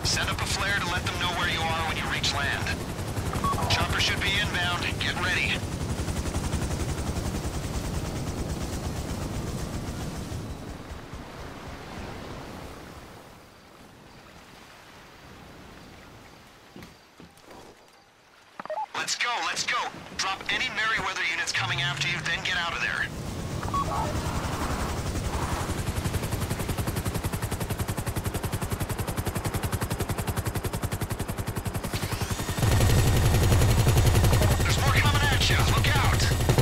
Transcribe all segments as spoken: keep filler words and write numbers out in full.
Send up a flare to let them know where you are when you reach land. Chopper should be inbound. Get ready. Let's go, let's go. Drop any Merryweather units coming after you, then get out of there. There's more coming at you. Look out.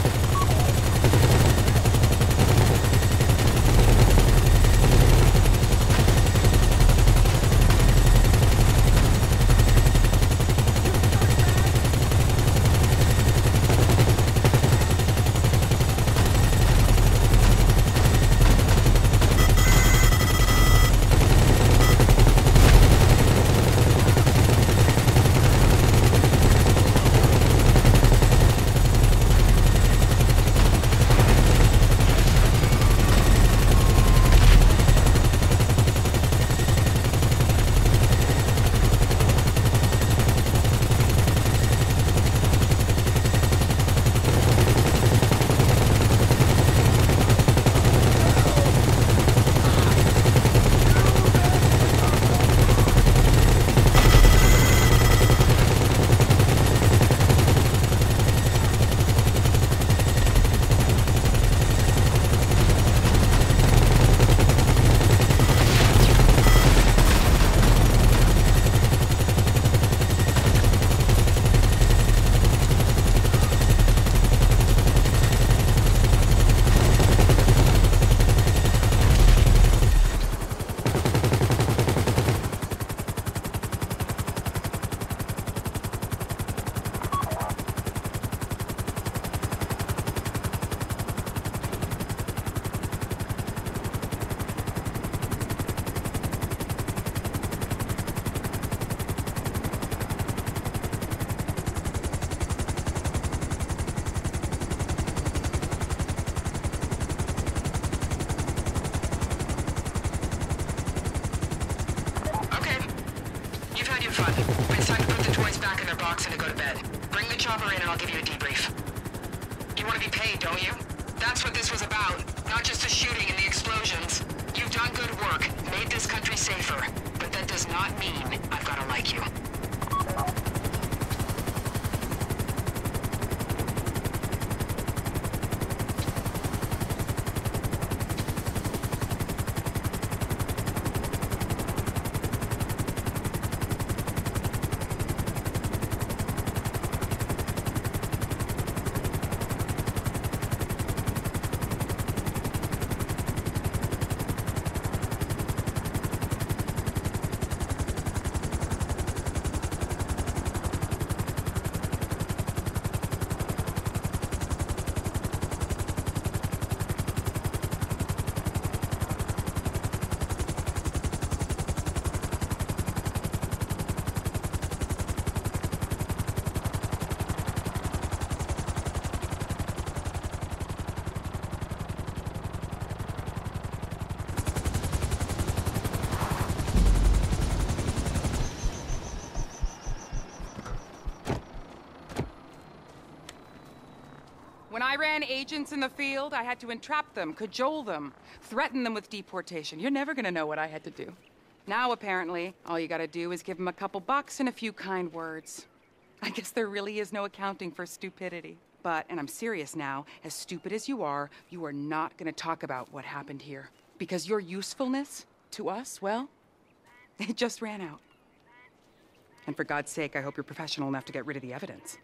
And to go to bed. Bring the chopper in and I'll give you a debrief. You want to be paid, don't you? That's what this was about. Not just the shooting and the explosions. You've done good work, made this country safer. But that does not mean I've got to like you. When I ran agents in the field, I had to entrap them, cajole them, threaten them with deportation. You're never gonna know what I had to do. Now, apparently, all you gotta do is give them a couple bucks and a few kind words. I guess there really is no accounting for stupidity. But, and I'm serious now, as stupid as you are, you are not gonna talk about what happened here. Because your usefulness to us, well, it just ran out. And for God's sake, I hope you're professional enough to get rid of the evidence.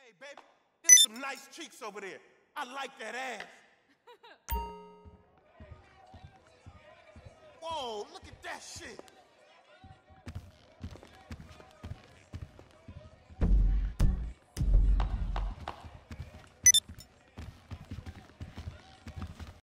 Hey, baby, them some nice cheeks over there. I like that ass. Whoa, look at that shit.